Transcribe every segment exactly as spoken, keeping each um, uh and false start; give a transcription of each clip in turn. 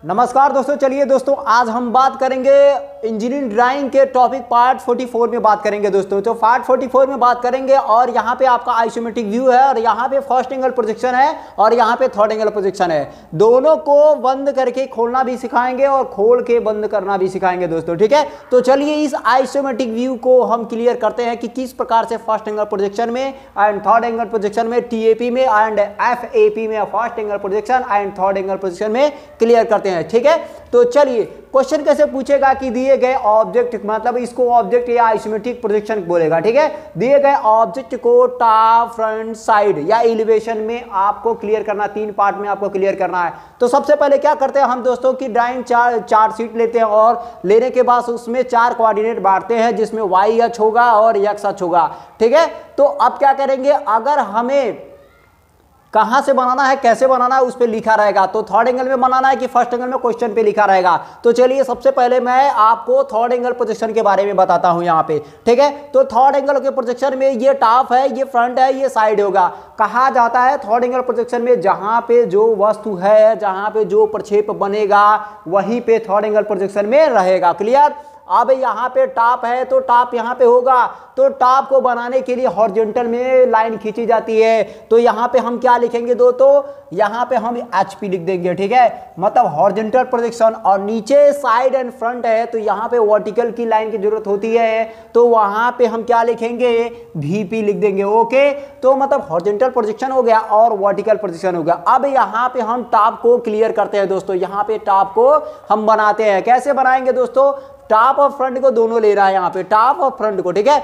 नमस्कार दोस्तों, चलिए दोस्तों आज हम बात करेंगे इंजीनियरिंग ड्राइंग के टॉपिक पार्ट चौवालीस में बात करेंगे दोस्तों। तो पार्ट चौवालीस में बात करेंगे और यहाँ पे आपका आइसोमेट्रिक व्यू है और यहाँ पे फर्स्ट एंगल प्रोजेक्शन है और यहाँ पे थर्ड एंगल प्रोजेक्शन है। दोनों को बंद करके खोलना भी सिखाएंगे और खोल के बंद करना भी सिखाएंगे दोस्तों, ठीक है। तो चलिए इस आइसोमेट्रिक व्यू को हम क्लियर करते हैं कि किस प्रकार से फर्स्ट एंगल प्रोजेक्शन में एंड थर्ड एंगल प्रोजेक्शन में, टीएपी में एंड एफएपी में, first angle projection and third angle projection में क्लियर करते हैं, ठीक है। तो चलिए क्वेश्चन कैसे पूछेगा कि दिए गए ऑब्जेक्ट, मतलब इसको ऑब्जेक्ट या आइसोमेट्रिक प्रोजेक्शन बोलेगा, ठीक है। दिए गए ऑब्जेक्ट को टॉप, फ्रंट, साइड या एलिवेशन में आपको क्लियर करना, तीन पार्ट में आपको क्लियर करना है। तो सबसे पहले क्या करते हैं हम दोस्तों कि ड्राइंग चार चार्ट शीट लेते हैं और लेने के बाद उसमें चार कोऑर्डिनेट बांटते हैं जिसमें वाई अक्ष होगा और एक्स अक्ष होगा, ठीक है। तो अब क्या करेंगे, अगर हमें कहां से बनाना है, कैसे बनाना है, उस पे लिखा रहेगा। तो थर्ड एंगल में बनाना है कि फर्स्ट एंगल में, क्वेश्चन पे लिखा रहेगा। तो चलिए सबसे पहले मैं आपको थर्ड एंगल प्रोजेक्शन के बारे में बताता हूं यहाँ पे, ठीक है। तो थर्ड एंगल के प्रोजेक्शन में ये टॉप है, ये फ्रंट है, ये साइड होगा। कहा जाता है थर्ड एंगल प्रोजेक्शन में जहां पे जो वस्तु है, जहां पे जो प्रक्षेप बनेगा वहीं पे थर्ड एंगल प्रोजेक्शन में रहेगा, क्लियर। अब यहाँ पे टॉप है तो टॉप यहाँ पे होगा, तो टॉप को बनाने के लिए हॉरिजॉन्टल में लाइन खींची जाती है। तो यहाँ पे हम क्या लिखेंगे दो, तो यहाँ पे हम एचपी लिख देंगे, ठीक है, मतलब हॉरिजॉन्टल प्रोजेक्शन। और नीचे साइड एंड फ्रंट है तो यहाँ पे वर्टिकल की लाइन की जरूरत होती है, तो वहाँ पे हम क्या लिखेंगे, वीपी लिख देंगे, ओके। तो मतलब हॉरिजॉन्टल प्रोजेक्शन हो गया और वर्टिकल प्रोजेक्शन हो गया। अब यहाँ पे हम टॉप को क्लियर करते हैं दोस्तों, यहाँ पे टॉप को हम बनाते हैं। कैसे बनाएंगे दोस्तों, टॉप और फ्रंट को दोनों ले रहा है यहाँ पे, टॉप और फ्रंट को, ठीक है।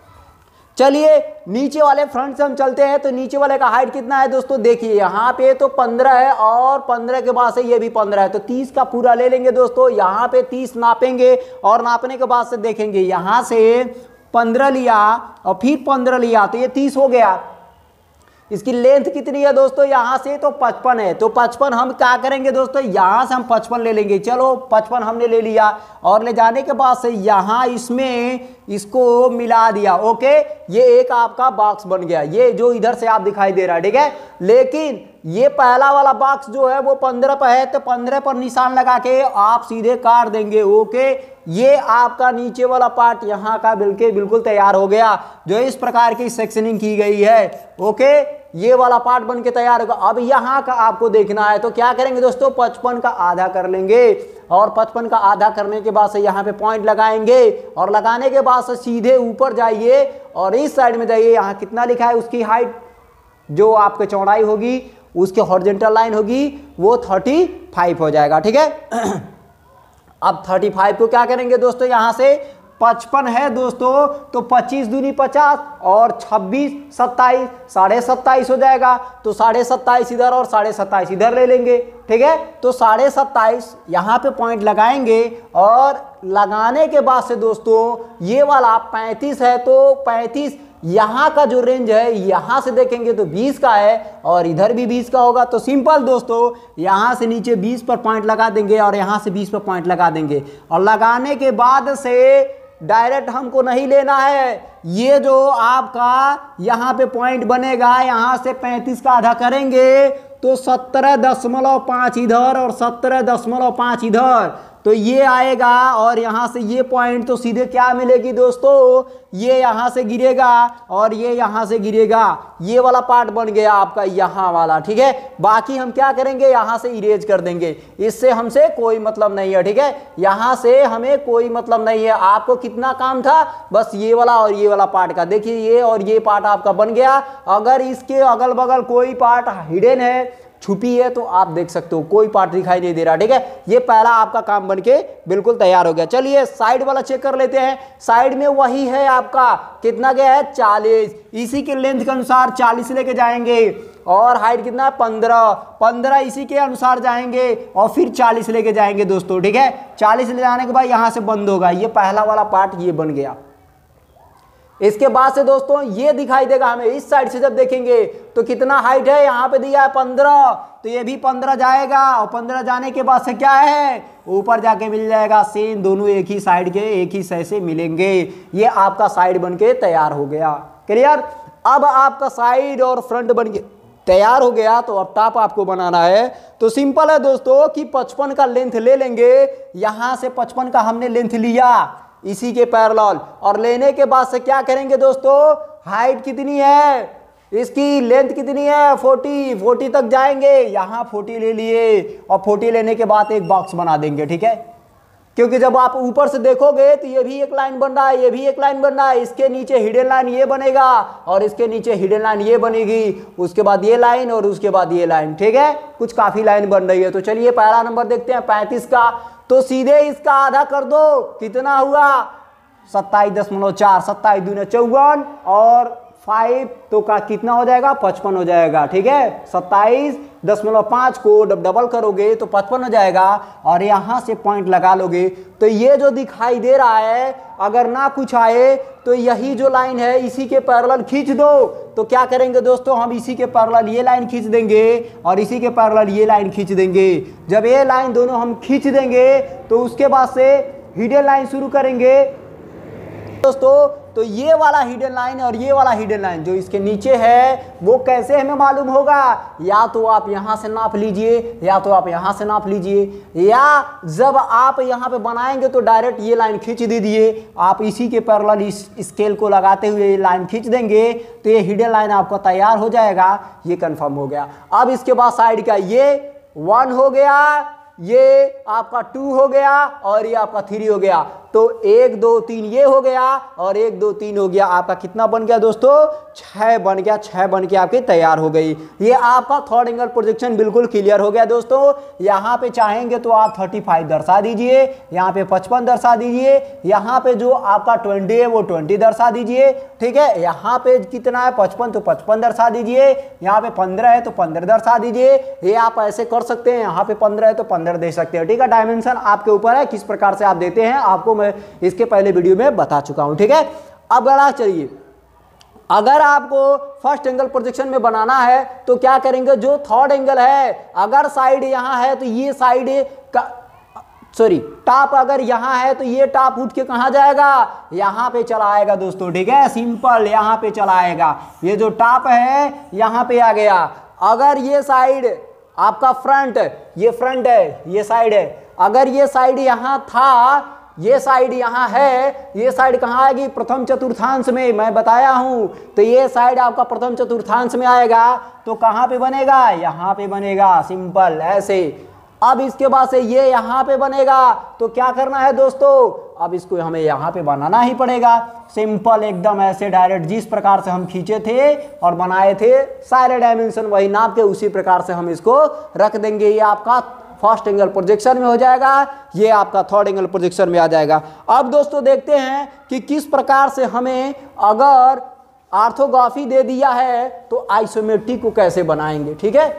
चलिए नीचे वाले फ्रंट से हम चलते हैं। तो नीचे वाले का हाइट कितना है दोस्तों, देखिए यहाँ पे तो पंद्रह है और पंद्रह के बाद से ये भी पंद्रह है, तो तीस का पूरा ले लेंगे दोस्तों। यहाँ पे तीस नापेंगे और नापने के बाद से देखेंगे यहाँ से पंद्रह लिया और फिर पंद्रह लिया तो ये तीस हो गया। इसकी लेंथ कितनी है दोस्तों, यहाँ से तो पचपन है, तो पचपन हम क्या करेंगे दोस्तों, यहाँ से हम पचपन ले लेंगे। चलो पचपन हमने ले लिया और ले जाने के बाद से यहाँ इसमें इसको मिला दिया, ओके। ये एक आपका बॉक्स बन गया, ये जो इधर से आप दिखाई दे रहा है, ठीक है। लेकिन ये पहला वाला बॉक्स जो है वो पंद्रह पर है, तो पंद्रह पर निशान लगा के आप सीधे काट देंगे, ओके। ये आपका नीचे वाला पार्ट यहाँ का बिल्कुल बिल्कुल तैयार हो गया, जो इस प्रकार की सेक्शनिंग की गई है, ओके। ये वाला पार्ट बन के तैयार होगा। अब यहाँ का आपको देखना है, तो क्या करेंगे दोस्तों, पचपन का आधा कर लेंगे और पचपन का आधा करने के बाद से यहाँ पे पॉइंट लगाएंगे और लगाने के बाद से सीधे ऊपर जाइए और इस साइड में जाइए। यहाँ कितना लिखा है, उसकी हाइट जो आपकी चौड़ाई होगी, उसके हॉरिजॉन्टल लाइन होगी वो पैंतीस हो जाएगा, ठीक है। अब पैंतीस को क्या करेंगे दोस्तों, यहाँ से पचपन है दोस्तों, तो पच्चीस दूनी पचास और छब्बीस सत्ताईस, साढ़े सत्ताईस हो जाएगा। तो साढ़े सत्ताईस इधर और साढ़े सत्ताईस इधर ले लेंगे, ठीक है। तो साढ़े सत्ताईस यहाँ पे पॉइंट लगाएंगे और लगाने के बाद से दोस्तों ये वाला पैंतीस है, तो पैंतीस यहाँ का जो रेंज है यहाँ से देखेंगे तो बीस का है और इधर भी बीस का होगा। तो सिंपल दोस्तों, यहाँ से नीचे बीस पर पॉइंट लगा देंगे और यहाँ से बीस पर पॉइंट लगा देंगे और लगाने के बाद से डायरेक्ट हमको नहीं लेना है, ये जो आपका यहाँ पे पॉइंट बनेगा, यहाँ से पैंतीस का आधा करेंगे तो सत्रह दशमलव पाँच इधर और सत्रह दशमलव पाँच इधर, तो ये आएगा। और यहाँ से ये पॉइंट तो सीधे क्या मिलेगी दोस्तों, ये यहाँ से गिरेगा और ये यहाँ से गिरेगा, ये वाला पार्ट बन गया आपका यहाँ वाला, ठीक है। बाकी हम क्या करेंगे, यहाँ से इरेज कर देंगे, इससे हमसे कोई मतलब नहीं है, ठीक है। यहाँ से हमें कोई मतलब नहीं है। आपको कितना काम था, बस ये वाला और ये वाला पार्ट का। देखिए ये और ये पार्ट आपका बन गया। अगर इसके अगल बगल कोई पार्ट हिडन है, छुपी है, तो आप देख सकते हो कोई पार्ट दिखाई नहीं दे रहा, ठीक है। ये पहला आपका काम बनके बिल्कुल तैयार हो गया। चलिए साइड वाला चेक कर लेते हैं। साइड में वही है आपका, कितना गया है, चालीस। इसी के लेंथ के अनुसार चालीस लेके जाएंगे और हाइट कितना, पंद्रह, पंद्रह इसी के अनुसार जाएंगे और फिर चालीस लेके जाएंगे दोस्तों, ठीक है। चालीस ले जाने के बाद यहाँ से बंद होगा, ये पहला वाला पार्ट ये बन गया। इसके बाद से दोस्तों ये दिखाई देगा हमें, इस साइड से जब देखेंगे तो कितना हाइट है, यहाँ पे दिया है पंद्रह, तो ये भी पंद्रह जाएगा और पंद्रह जाने के बाद से क्या है, ऊपर जाके मिल जाएगा सेम, दोनों एक ही साइड के एक ही सही से मिलेंगे। ये आपका साइड बन के तैयार हो गया, क्लियर। अब आपका साइड और फ्रंट बन के तैयार हो गया। तो अब टॉप आपको बनाना है। तो सिंपल है दोस्तों कि पचपन का लेंथ ले लेंगे, यहां से पचपन का हमने लेंथ लिया इसी के पैरेलल, और लेने के बाद से क्या करेंगे दोस्तों, हाइट कितनी है इसकी, लेंथ कितनी है, चालीस चालीस तक जाएंगे, यहां चालीस ले लिए और चालीस लेने के बाद एक बॉक्स बना देंगे। ठीक है, क्योंकि जब आप ऊपर से देखोगे तो ये भी एक लाइन बन रहा है, ये भी एक लाइन बन रहा है, इसके नीचे हिडन लाइन ये बनेगा और इसके नीचे हिडन लाइन ये बनेगी, उसके बाद ये लाइन और उसके बाद ये लाइन। ठीक है, कुछ काफी लाइन बन रही है। तो चलिए पहला नंबर देखते हैं पैंतीस का। तो सीधे इसका आधा कर दो, कितना हुआ, सत्ताईस दशमलव चार, सत्ताईस दूने चौवन और फाइव तो का कितना हो जाएगा, पचपन हो जाएगा। ठीक है, सत्ताईस दशमलव पाँच को डबल करोगे तो पचपन हो जाएगा और यहाँ से पॉइंट लगा लोगे। तो ये जो दिखाई दे रहा है, अगर ना कुछ आए तो यही जो लाइन है इसी के पैरेलल खींच दो। तो क्या करेंगे दोस्तों, हम इसी के पैरेलल ये लाइन खींच देंगे और इसी के पैरेलल ये लाइन खींच देंगे। जब ये लाइन दोनों हम खींच देंगे तो उसके बाद से हिडन लाइन शुरू करेंगे दोस्तों। तो ये वाला हिडन लाइन और ये वाला हिडन लाइन जो इसके नीचे है वो कैसे हमें मालूम होगा, या तो आप यहां से नाप लीजिए या तो आप यहां से नाप लीजिए, या जब आप यहां पे बनाएंगे तो डायरेक्ट ये लाइन खींच दीजिए। आप इसी के पैरेलल इस स्केल को लगाते हुए ये लाइन खींच देंगे तो ये हिडन लाइन आपका तैयार हो जाएगा। ये कंफर्म हो गया। अब इसके बाद साइड का ये वन हो गया, ये आपका टू हो गया और ये आपका थ्री हो गया। तो एक दो तीन ये हो गया और एक दो तीन हो गया। आपका कितना बन गया दोस्तों, छह बन गया। छह बन के आपकी तैयार हो गई। ये आपका थर्ड एंगल प्रोजेक्शन बिल्कुल क्लियर हो गया दोस्तों। यहाँ पे चाहेंगे तो आप पैंतीस दर्शा दीजिए, यहाँ पे पचपन दर्शा दीजिए, यहाँ पे जो आपका बीस है वो बीस दर्शा दीजिए। ठीक है, यहाँ पे कितना है पचपन तो पचपन दर्शा दीजिए, यहाँ पे पंद्रह है तो पंद्रह दर्शा दीजिए। ये आप ऐसे कर सकते हैं, यहाँ पे पंद्रह है तो पंद्रह दे सकते हैं। ठीक है, डायमेंशन आपके ऊपर है किस प्रकार से आप देते हैं, आपको मैं इसके पहले वीडियो में बता चुका हूं। ठीक है, अब अगला चलिए, अगर आपको फर्स्ट एंगल प्रोजेक्शन में बनाना है तो क्या करेंगे, जो थर्ड एंगल है अगर साइड यहां है तो ये साइड का सॉरी टॉप अगर यहां है तो ये टॉप उठ के कहां जाएगा, यहां पे चला आएगा दोस्तों। ठीक है, सिंपल यहां पे चला आएगा। ये जो टॉप है यहां पे आ गया। अगर ये साइड आपका फ्रंट, ये फ्रंट है, ये साइड है, अगर ये साइड यहां था, ये साइड यहां है, ये साइड कहां आएगी, प्रथम चतुर्थांश में, मैं बताया हूं। तो ये साइड आपका प्रथम चतुर्थांश में आएगा तो कहां पे बनेगा, यहां पे बनेगा, सिंपल ऐसे। अब इसके बाद से ये यहां पे बनेगा तो क्या करना है दोस्तों, अब इसको हमें यहां पे बनाना ही पड़ेगा। सिंपल एकदम ऐसे डायरेक्ट जिस प्रकार से हम खींचे थे और बनाए थे सारे डायमेंशन वही नाप के उसी प्रकार से हम इसको रख देंगे। ये आपका फर्स्ट एंगल प्रोजेक्शन में हो जाएगा, ये आपका थर्ड एंगल प्रोजेक्शन में आ जाएगा। अब दोस्तों देखते हैं कि किस प्रकार से हमें अगर ऑर्थोग्राफी दे दिया है तो आइसोमेट्रिक को कैसे बनाएंगे। ठीक है,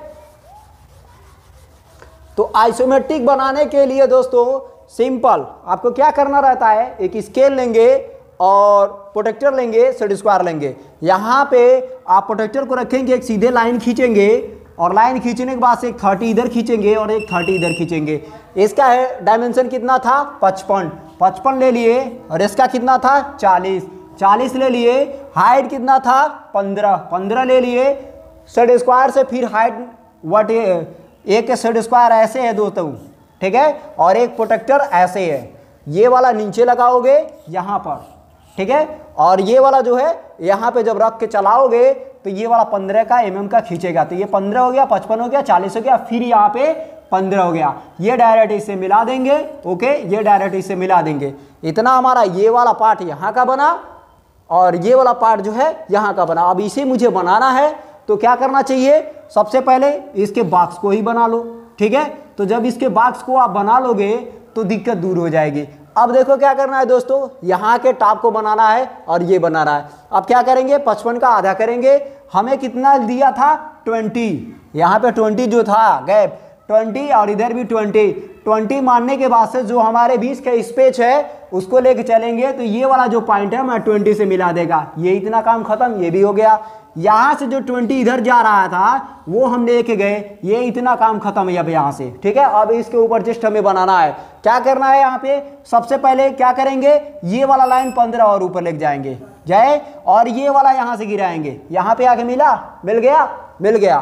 तो आइसोमेट्रिक बनाने के लिए दोस्तों सिंपल आपको क्या करना रहता है, एक स्केल लेंगे और प्रोटेक्टर लेंगे, सेट स्क्वायर लेंगे। यहाँ पे आप प्रोटेक्टर को रखेंगे, एक सीधे लाइन खींचेंगे और लाइन खींचने के बाद से एक थर्टी इधर खींचेंगे और एक थर्टी इधर खींचेंगे। इसका है डायमेंशन कितना था, पचपन, पचपन ले लिए, और इसका कितना था, चालीस, चालीस ले लिए। हाइट कितना था, पंद्रह, पंद्रह ले लिए। सेट स्क्वायर से फिर हाइट वट एक सेट स्क्वायर ऐसे है दोस्तों। ठीक है, और एक प्रोटेक्टर ऐसे है, ये वाला नीचे लगाओगे यहाँ पर। ठीक है, और ये वाला जो है यहाँ पे जब रख के चलाओगे तो ये वाला पंद्रह का एम एम का खींचेगा। तो ये पंद्रह हो गया, पचपन हो गया, चालीस हो गया, फिर यहाँ पे पंद्रह हो गया। ये डायरेक्ट इससे मिला देंगे। ओके, ये डायरेक्ट इससे मिला देंगे। इतना हमारा ये वाला पार्ट यहाँ का बना और ये वाला पार्ट जो है यहाँ का बना। अब इसे मुझे बनाना है तो क्या करना चाहिए, सबसे पहले इसके बॉक्स को ही बना लो। ठीक है, तो जब इसके बॉक्स को आप बना लोगे तो दिक्कत दूर हो जाएगी। अब देखो क्या करना है दोस्तों, यहाँ के टॉप को बनाना है और ये बनाना है। अब क्या करेंगे, पचपन का आधा करेंगे। हमें कितना दिया था, ट्वेंटी, यहाँ पे ट्वेंटी जो था गैप, ट्वेंटी और इधर भी ट्वेंटी। ट्वेंटी मानने के बाद से जो हमारे बीच का स्पेस है उसको लेके चलेंगे तो ये वाला जो पॉइंट है मैं ट्वेंटी से मिला देगा। ये इतना काम खत्म, ये भी हो गया। यहाँ से जो ट्वेंटी इधर जा रहा था वो हम लेके गए, ये इतना काम खत्म है अब यहाँ से। ठीक है, अब इसके ऊपर जस्ट हमें बनाना है। क्या करना है, यहाँ पे सबसे पहले क्या करेंगे, ये वाला लाइन पंद्रह और ऊपर लेके जाएंगे जाए और ये वाला यहाँ से गिराएंगे। यहाँ पे आके मिला, मिल गया, मिल गया।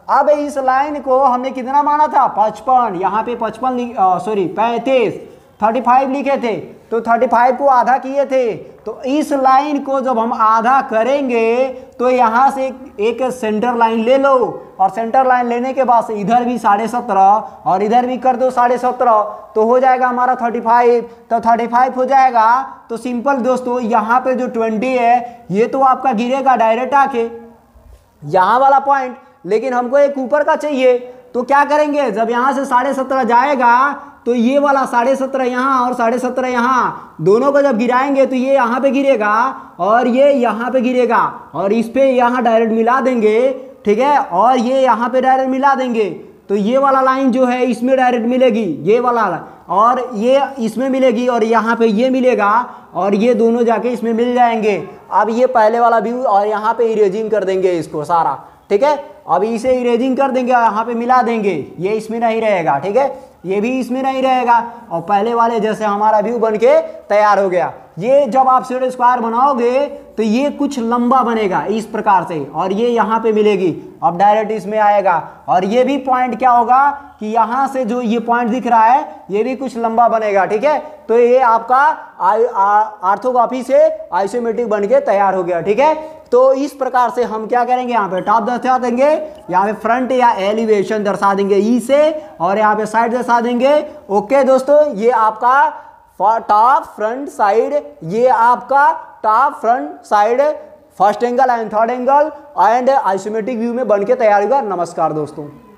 अब इस लाइन को हमने कितना माना था, पचपन, यहाँ पे पचपन सॉरी पैंतीस, पैंतीस लिखे थे, तो पैंतीस को आधा किए थे। तो इस लाइन को जब हम आधा करेंगे तो यहाँ से एक सेंटर लाइन ले लो, और सेंटर लाइन लेने के बाद से इधर भी साढ़े सत्रह और इधर भी कर दो साढ़े सत्रह, तो हो जाएगा हमारा पैंतीस। तो पैंतीस हो जाएगा। तो सिंपल दोस्तों, यहाँ पे जो बीस है ये तो आपका गिरेगा डायरेक्ट आके यहाँ वाला पॉइंट, लेकिन हमको एक ऊपर का चाहिए। तो क्या करेंगे, जब यहाँ से साढ़े सत्रह जाएगा तो ये वाला साढ़े सत्रह यहाँ और साढ़े सत्रह यहाँ, दोनों को जब गिराएंगे तो ये यहाँ पे गिरेगा और ये यहाँ पे गिरेगा, और इस पे यहाँ डायरेक्ट मिला देंगे, ठीक है, और ये यहाँ पे डायरेक्ट मिला देंगे। तो ये वाला लाइन जो है इसमें डायरेक्ट मिलेगी, ये वाला, और ये इसमें मिलेगी, और यहाँ पे ये मिलेगा, और ये दोनों जाके इसमें मिल जाएंगे। अब ये पहले वाला व्यू, और यहाँ पे इरेजिंग कर देंगे इसको सारा, ठीक है। अब इसे इरेजिंग कर देंगे और यहाँ पे मिला देंगे, ये इसमें नहीं रहेगा, ठीक है, ये भी इसमें नहीं रहेगा, और पहले वाले जैसे हमारा व्यू बन के तैयार हो गया। ये जब आप सेट स्क्वायर बनाओगे तो ये कुछ लंबा बनेगा इस प्रकार से, और ये यहाँ पे मिलेगी, अब डायरेक्ट इसमें आएगा। और ये भी पॉइंट क्या होगा कि यहाँ से जो ये पॉइंट दिख रहा है ये भी कुछ लंबा बनेगा, ठीक है। तो ये आपका ऑर्थोग्राफी से आइसोमेट्रिक बन के तैयार हो गया, ठीक है। तो इस प्रकार से हम क्या करेंगे, यहाँ पे टॉप दर्शा देंगे, यहाँ पे फ्रंट या एलिवेशन दर्शा देंगे ई से, और यहाँ पे साइड दर्शा देंगे। ओके दोस्तों, ये आपका टॉप फ्रंट साइड, ये आपका top front side first angle and third angle and isometric view में बन के तैयार होगा। नमस्कार दोस्तों।